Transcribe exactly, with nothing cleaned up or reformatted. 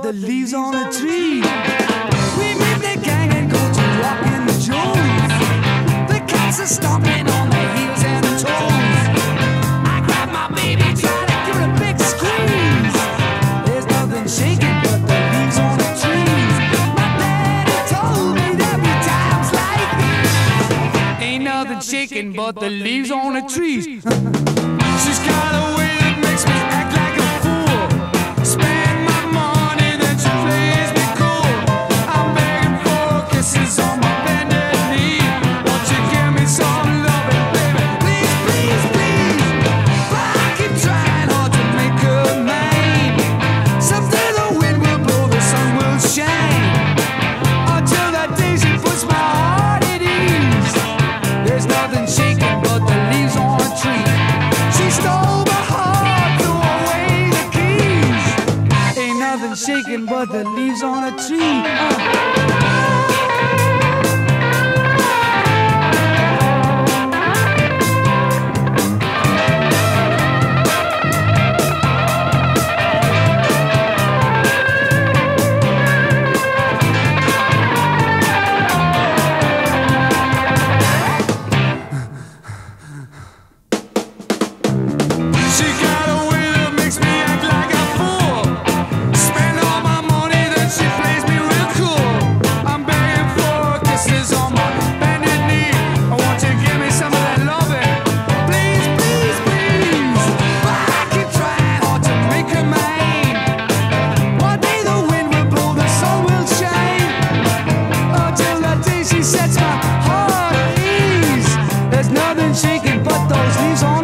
the leaves on a tree. We meet the gang and go to walking the Jones. The cats are stomping on their heels and toes. I grab my baby, try to give it a big squeeze. There's nothing shaking but the leaves on the trees. My daddy told me there'd be times like these. Ain't nothing shaking but the leaves on the trees. She's got a way that makes me act like a fool. Spend my money, then she plays me cool. I'm begging for kisses on my bended knee. Won't you give me some loving, baby? Please, please, please. But I keep trying hard to make her mine. Someday the wind will blow, the sun will shine. Until that day she puts my heart at ease. There's nothing shaking but the leaves on a tree. She stole my heart, threw away the keys. Ain't nothing shaking but the leaves on a tree. Uh. She got a way that makes me act like a fool. Spend all my money, then she plays me real cool. I'm begging for kisses on my bended knee. I want you to give me some of that loving. Please, please, please. But I keep trying hard to make her mine. One day the wind will blow, the sun will shine. Until that day she sets my heart at ease. There's nothing shaking but those leaves on